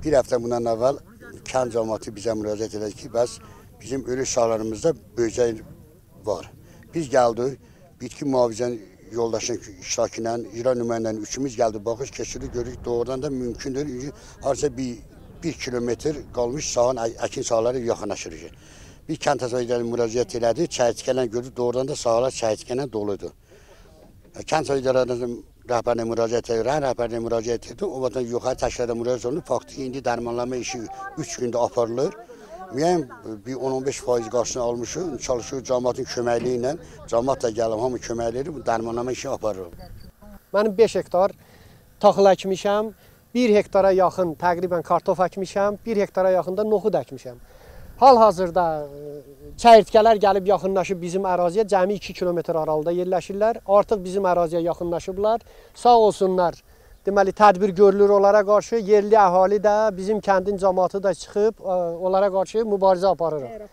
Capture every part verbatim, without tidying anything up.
Bir həftə bundan əvvəl kənd cəmiyyəti bizə müraciət elədi ki, bəs bizim ölü uşaqlarımızda böcək var. Biz gəldik, bitki mühafizən yoldaşın iştirakı ilə, icra nümayəndənin üçümüz gəldi, baxış keçirdik, görürük doğrudan da mümkündür. Harca bir, bir kilometr qalmış sahın əkin sahaları yaxınlaşırıq. Bir kənd təsərrüfatına müraciət elədi, çəyirtkələ gördük, doğrudan da sahalar çəyirtkələ doludur. Kənd təsərrüfatının rəhbərinə müraciət edir, rəhbərinə müraciət edir, o vaxtdan yuxarı təşkilatına müraciət olunur, faktiki indi dərmanlama işi üç gündə aparılır. Müəyyən bir on on beş faiz qarşısını almışıq, çalışırıq cəmiyyətin köməkliyi ilə, cəmiyyət də gəlib, hamı köməkliyi bu dərmanlama işini aparırıq. Mənim beş hektar taxıl əkmişəm, bir hektara yaxın təqribən kartof əkmişəm, bir hektara yaxın da noxud əkmişəm. Hal-hazırda çəyirtkələr gəlib yaxınlaşıb bizim əraziyə, cəmi iki kilometr aralıda yerləşirlər. Artıq bizim əraziyə yaxınlaşıblar. Sağ olsunlar, deməli tədbir görülür onlara qarşı. Yerli əhali də, bizim kəndin cəmaatı da çıxıb onlara qarşı mübarizə aparırıq.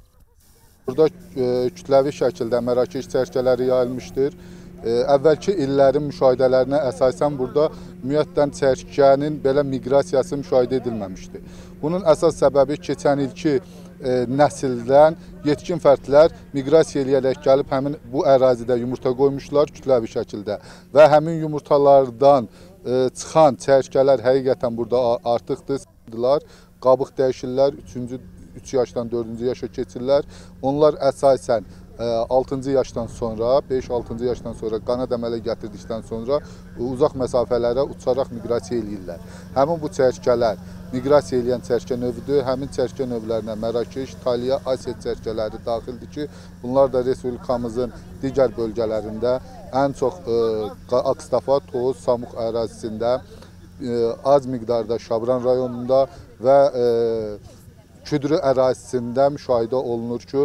Burada e, kütləvi şəkildə Mərakeş çəyirtkələri yayılmışdır. E, əvvəlki illərin müşahidələrinə əsasən burada ümumiyyətlə çəyirtkənin belə miqrasiyası müşahidə edilməmişdi. Bunun əsas səbəbi keçən ilki e, nəsildən yetkin fərdlər miqrasiya eləyərək gəlib həmin bu ərazidə yumurta qoymuşlar kütləvi şəkildə və həmin yumurtalardan e, çıxan çəyirtkələr həqiqətən burada artıqdır. Qabıq dəyişirlər, üçüncü üç yaşdan dördüncü yaşa keçirlər. Onlar əsasən altıncı yaşdan sonra, beş altıncı yaşdan sonra qanad əmələ gətirdikdən sonra uzaq məsafələrə uçaraq miqrasiya eləyirlər. Həmin bu çəyirtkələr miqrasiya eləyən çəyirtkə növüdür. Həmin çəyirtkə növlərinə Mərakeş, Taliya, Asiya çəyirtkələri daxildir ki, bunlar da Respublikamızın digər bölgələrində ən çox Akstafa, Toz, Samux ərazisində, az miqdarda Şabran rayonunda və Küdrü ərazisində müşahidə olunur ki,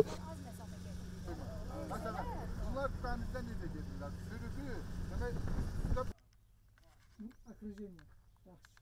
bunlar dənizdə necə gedirlər? Sürüdür,